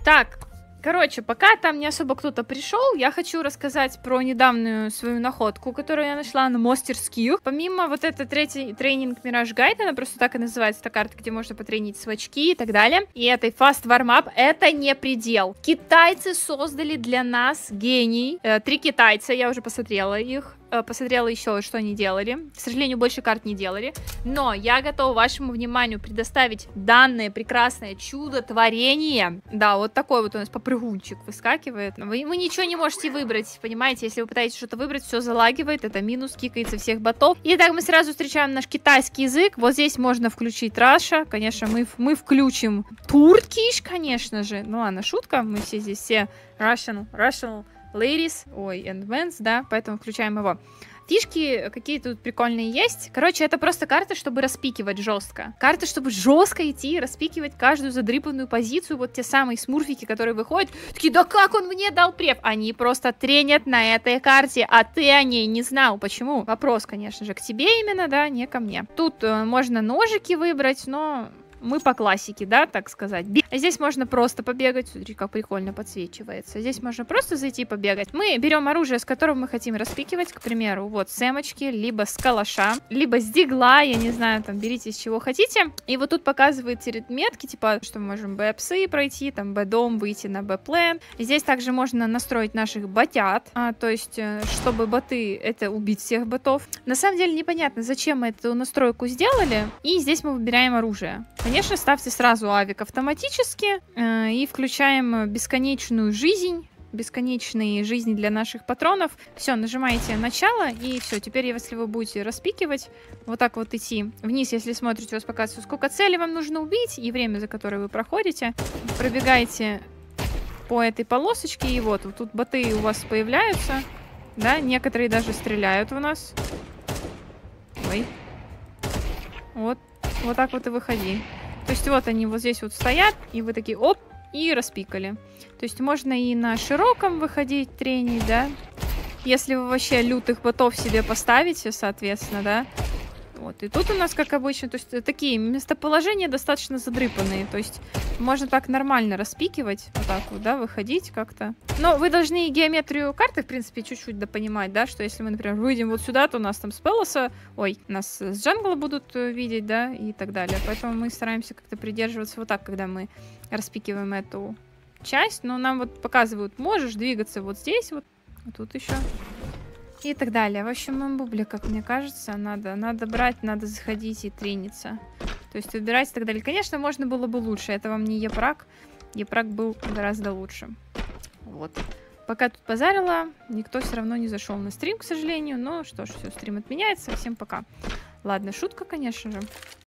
Так, короче, пока там не особо кто-то пришел, я хочу рассказать про недавнюю свою находку, которую я нашла на мастерских. Помимо вот это третий тренинг Mirage Guide, она просто так и называется, эта карта, где можно потренить свачки и так далее. И этой Fast Warm-Up, это не предел. Китайцы создали для нас гений. 3 китайца, я уже посмотрела их. Посмотрела еще, что они делали. К сожалению, больше карт не делали. Но я готова вашему вниманию предоставить данное прекрасное чудо-творение. Да, вот такой вот у нас попрыгунчик выскакивает. Вы ничего не можете выбрать, понимаете? Если вы пытаетесь что-то выбрать, все залагивает. Это минус, кикается всех ботов. Итак, мы сразу встречаем наш китайский язык. Вот здесь можно включить Раша. Конечно, мы включим Туркиш, конечно же. Ну ладно, шутка. Мы все здесь все Russian Ladies, and Men's, да, поэтому включаем его. Фишки какие-то тут прикольные есть. Короче, это просто карта, чтобы распикивать жестко. Карта, чтобы жестко идти, распикивать каждую задрипанную позицию. Вот те самые смурфики, которые выходят, такие, да как он мне дал преф? Они просто тренят на этой карте, а ты о ней не знал. Почему? Вопрос, конечно же, к тебе именно, да, не ко мне. Тут можно ножики выбрать, но... Мы по классике, да, так сказать. Здесь можно просто побегать. Смотри, как прикольно подсвечивается. Здесь можно просто зайти побегать. Мы берем оружие, с которым мы хотим распикивать. К примеру, вот с эмочки, либо с калаша, либо с дигла. Я не знаю, там, берите с чего хотите. И вот тут показывает метки, типа, что мы можем Б-псы пройти, там, Б-дом, выйти на Б-плен. Здесь также можно настроить наших ботят. То есть, чтобы боты, это убить всех ботов. На самом деле, непонятно, зачем мы эту настройку сделали. И здесь мы выбираем оружие. Конечно, ставьте сразу авик автоматически и включаем бесконечную жизнь, бесконечные жизни для наших патронов. Все, нажимаете начало, и все. Теперь, если вы будете распикивать, вот так вот идти вниз, если смотрите, у вас показывается, сколько целей вам нужно убить, и время, за которое вы проходите. Пробегаете по этой полосочке, и вот тут боты у вас появляются, да, некоторые даже стреляют в нас. Ой. Вот так вот и выходи. То есть вот они вот здесь вот стоят, и вы такие оп, и распикали. То есть можно и на широком выходить, тренить, да. Если вы вообще лютых ботов себе поставите, соответственно, да. Вот, и тут у нас, как обычно, то есть такие местоположения достаточно задрыпанные. То есть можно так нормально распикивать, вот так вот, да, выходить как-то. Но вы должны геометрию карты, в принципе, чуть-чуть допонимать, да, что если мы, например, выйдем вот сюда, то у нас там с Пелоса, нас с джангла будут видеть, да, и так далее. Поэтому мы стараемся как-то придерживаться вот так, когда мы распикиваем эту часть. Но нам вот показывают, можешь двигаться вот здесь, вот тут еще. И так далее. В общем, бублик, как мне кажется, надо брать, надо заходить и трениться. То есть выбирать и так далее. Конечно, можно было бы лучше. Это вам не Епрак. Епрак был гораздо лучше. Вот. Пока тут позарила, никто все равно не зашел на стрим, к сожалению. Но что ж, все, стрим отменяется. Всем пока. Ладно, шутка, конечно же.